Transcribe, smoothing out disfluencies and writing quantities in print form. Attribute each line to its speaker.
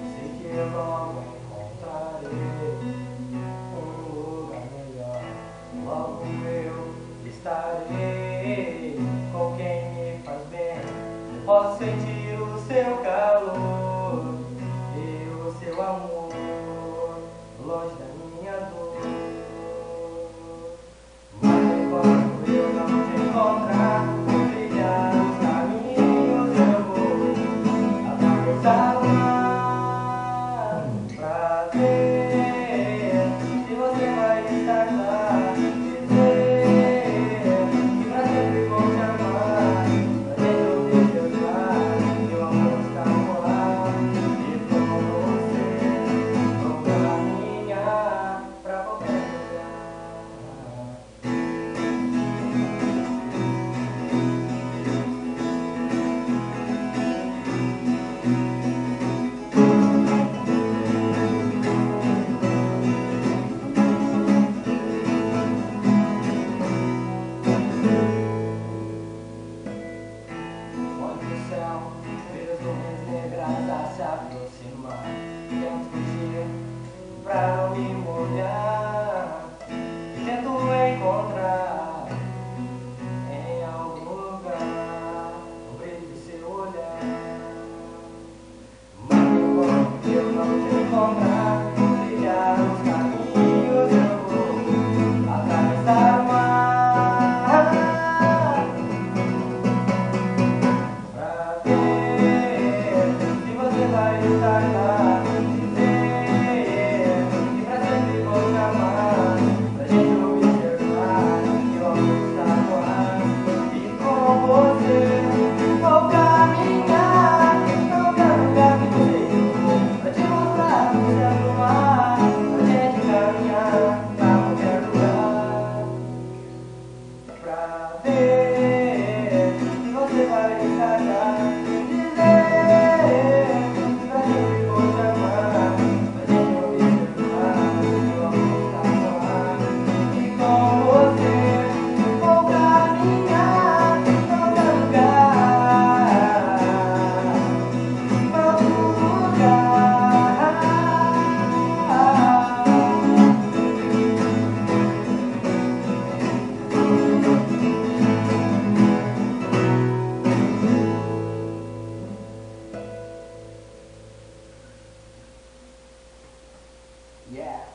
Speaker 1: sei que logo encontrarei um lugar melhor. Logo eu estarei com quem me faz bem. Posso sentir o seu calor e o seu amor longe da minha dor. Mas enquanto eu não te encontrar, vou trilhar os caminhos, eu vou atravessar o mar pra ver se você vai estar lá. Dizer que pra sempre vou te amar, pra gente ouvir teus lábios, meu amor está no ar. E com você vou caminhar pra qualquer lugar. Quando o céu vê as nuvens negras a se aproximar, tento fugir pra não me molhar, tento encontrar em algum lugar o brilho do seu olhar. Mas enquanto eu não te encontrar, vou trilhar os caminhos, eu vou atravessar o mar pra ver se você vai estar lá. Dizer que pra sempre vou te amar, pra gente observar que o amor está no ar. E com você vou caminhar pra qualquer lugar que você for, pra te mostrar o céu do mar, pra gente caminhar pra qualquer lugar, pra ver se você vai estar lá. Dizer que pra sempre vou te amar, pra gente observar que o amor está no ar. E com você vou caminhar pra qualquer lugar, pra outro lugar. Yeah.